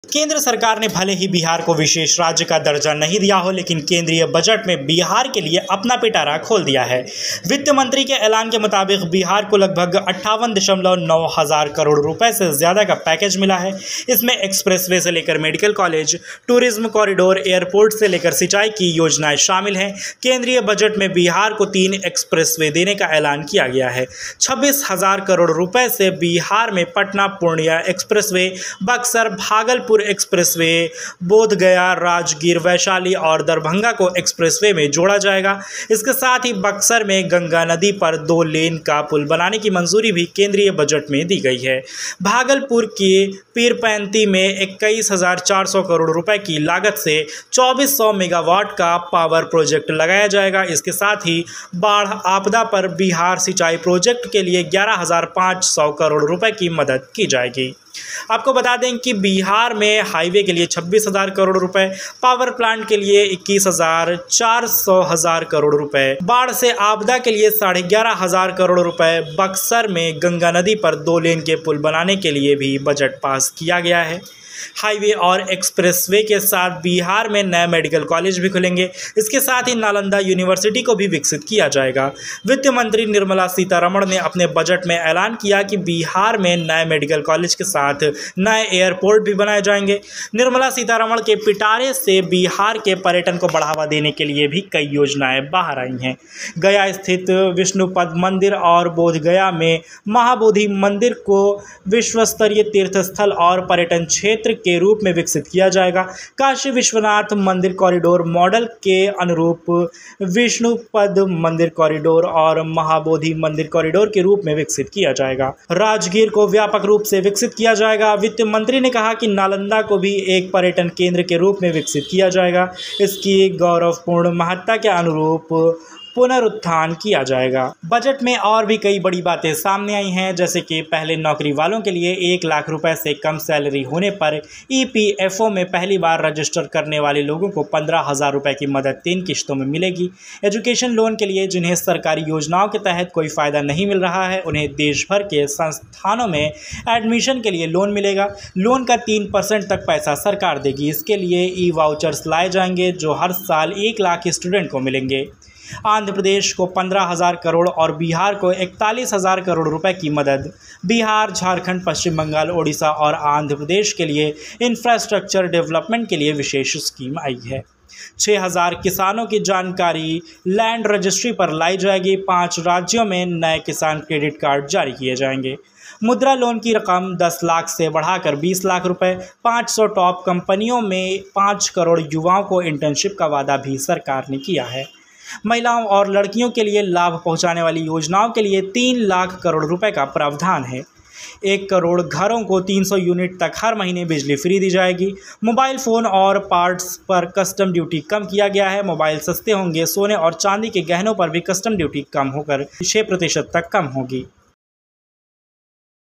केंद्र सरकार ने भले ही बिहार को विशेष राज्य का दर्जा नहीं दिया हो, लेकिन केंद्रीय बजट में बिहार के लिए अपना पिटारा खोल दिया है। वित्त मंत्री के ऐलान के मुताबिक बिहार को लगभग 58.9 हजार करोड़ रुपए से ज्यादा का पैकेज मिला है। इसमें एक्सप्रेसवे से लेकर medical college, tourism corridor, airport से लेकर सिंचाई की योजनाएं शामिल हैं। केंद्रीय बजट में बिहार को 3 एक्सप्रेसवे देने का ऐलान किया गया है। 26,000 करोड़ रुपए से बिहार में पटना पूर्णिया एक्सप्रेसवे, बक्सर भागलपुर एक्सप्रेसवे, बोधगया, राजगीर, वैशाली और दरभंगा को एक्सप्रेसवे में जोड़ा जाएगा। इसके साथ ही बक्सर में गंगा नदी पर 2 लेन का पुल बनाने की मंजूरी भी केंद्रीय बजट में दी गई है। भागलपुर के पीरपैंती में 21,400 करोड़ रुपए की लागत से 2400 मेगावाट का पावर प्रोजेक्ट लगाया जाएगा। इसके साथ ही बाढ़ आपदा पर बिहार सिंचाई प्रोजेक्ट के लिए 11,500 करोड़ रुपए की मदद की जाएगी। आपको बता दें कि बिहार में हाईवे के लिए 26,000 करोड़ रुपए, पावर प्लांट के लिए 21,400 करोड़ रुपए, बाढ़ से आपदा के लिए 11,500 करोड़ रुपए, बक्सर में गंगा नदी पर 2 लेन के पुल बनाने के लिए भी बजट पास किया गया है। हाईवे और एक्सप्रेसवे के साथ बिहार में नए मेडिकल कॉलेज भी खुलेंगे। इसके साथ ही नालंदा यूनिवर्सिटी को भी विकसित किया जाएगा। वित्त मंत्री निर्मला सीतारमण ने अपने बजट में ऐलान किया कि बिहार में नए मेडिकल कॉलेज के साथ नए एयरपोर्ट भी बनाए जाएंगे। निर्मला सीतारमण के पिटारे से बिहार के पर्यटन को बढ़ावा देने के लिए भी कई योजनाएं बाहर आई हैं। गया स्थित विष्णुपद मंदिर और बोधगया में महाबोधि मंदिर को विश्व स्तरीय तीर्थ स्थल और पर्यटन क्षेत्र के रूप में विकसित किया जाएगा। काशी विश्वनाथ मंदिर कॉरिडोर मॉडल के अनुरूप विष्णुपद मंदिर कॉरिडोर और महाबोधि मंदिर कॉरिडोर के रूप में विकसित किया जाएगा। राजगीर को व्यापक रूप से विकसित किया जाएगा। वित्त मंत्री ने कहा कि नालंदा को भी एक पर्यटन केंद्र के रूप में विकसित किया जाएगा। इसकी गौरवपूर्ण महत्ता के अनुरूप पुनरुत्थान किया जाएगा। बजट में और भी कई बड़ी बातें सामने आई हैं, जैसे कि पहले नौकरी वालों के लिए 1 लाख रुपए से कम सैलरी होने पर EPFO में पहली बार रजिस्टर करने वाले लोगों को 15,000 रुपए की मदद 3 किश्तों में मिलेगी। एजुकेशन लोन के लिए जिन्हें सरकारी योजनाओं के तहत कोई फ़ायदा नहीं मिल रहा है, उन्हें देश भर के संस्थानों में एडमिशन के लिए लोन मिलेगा। लोन का 3% तक पैसा सरकार देगी। इसके लिए ई-वाउचर्स लाए जाएंगे जो हर साल 1 लाख स्टूडेंट को मिलेंगे। आंध्र प्रदेश को 15,000 करोड़ और बिहार को 41,000 करोड़ रुपए की मदद। बिहार, झारखंड, पश्चिम बंगाल, ओडिशा और आंध्र प्रदेश के लिए इंफ्रास्ट्रक्चर डेवलपमेंट के लिए विशेष स्कीम आई है। 6,000 किसानों की जानकारी लैंड रजिस्ट्री पर लाई जाएगी। 5 राज्यों में नए किसान क्रेडिट कार्ड जारी किए जाएंगे। मुद्रा लोन की रकम 10 लाख से बढ़ाकर 20 लाख रुपए। 500 टॉप कंपनियों में 5 करोड़ युवाओं को इंटर्नशिप का वादा भी सरकार ने किया है। महिलाओं और लड़कियों के लिए लाभ पहुंचाने वाली योजनाओं के लिए 3 लाख करोड़ रुपए का प्रावधान है। 1 करोड़ घरों को 300 यूनिट तक हर महीने बिजली फ्री दी जाएगी। मोबाइल फ़ोन और पार्ट्स पर कस्टम ड्यूटी कम किया गया है। मोबाइल सस्ते होंगे। सोने और चांदी के गहनों पर भी कस्टम ड्यूटी कम होकर 6% तक कम होगी।